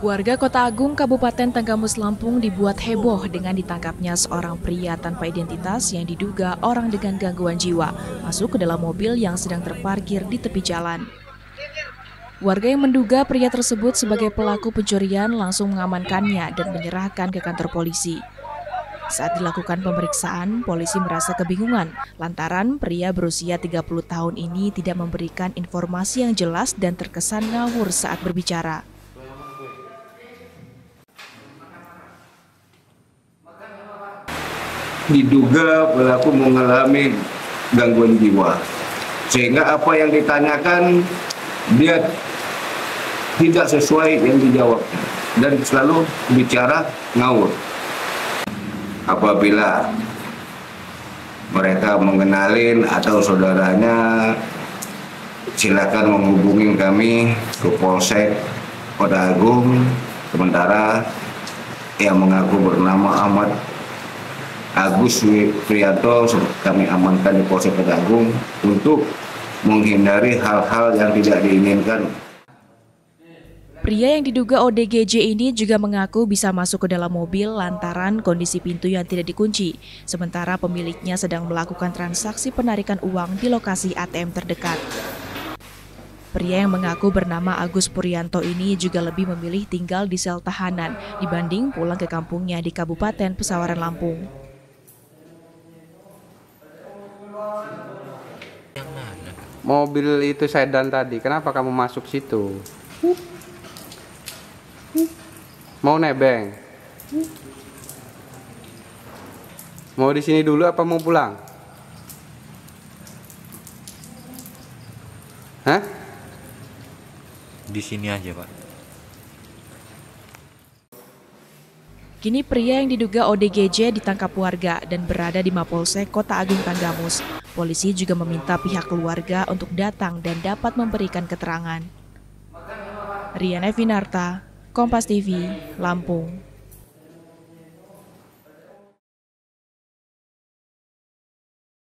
Warga Kota Agung, Kabupaten Tanggamus, Lampung dibuat heboh dengan ditangkapnya seorang pria tanpa identitas yang diduga orang dengan gangguan jiwa masuk ke dalam mobil yang sedang terparkir di tepi jalan. Warga yang menduga pria tersebut sebagai pelaku pencurian langsung mengamankannya dan menyerahkan ke kantor polisi. Saat dilakukan pemeriksaan, polisi merasa kebingungan lantaran pria berusia 30 tahun ini tidak memberikan informasi yang jelas dan terkesan ngawur saat berbicara. Diduga pelaku mengalami gangguan jiwa, sehingga apa yang ditanyakan dia tidak sesuai yang dijawab dan selalu bicara ngawur. Apabila mereka mengenalin atau saudaranya, silakan menghubungi kami ke Polsek Kota Agung. Sementara yang mengaku bernama Ahmad Agus Prianto kami amankan di Polsek Kota Agung untuk menghindari hal-hal yang tidak diinginkan. Pria yang diduga ODGJ ini juga mengaku bisa masuk ke dalam mobil lantaran kondisi pintu yang tidak dikunci, sementara pemiliknya sedang melakukan transaksi penarikan uang di lokasi ATM terdekat. Pria yang mengaku bernama Agus Prianto ini juga lebih memilih tinggal di sel tahanan dibanding pulang ke kampungnya di Kabupaten Pesawaran, Lampung. Mobil itu sedan tadi, kenapa kamu masuk situ? Mau nebeng? Mau di sini dulu apa mau pulang? Hah? Di sini aja, Pak. Kini pria yang diduga ODGJ ditangkap warga dan berada di Mapolsek Kota Agung, Tanggamus. Polisi juga meminta pihak keluarga untuk datang dan dapat memberikan keterangan. Rian Evinarta, Kompas TV, Lampung.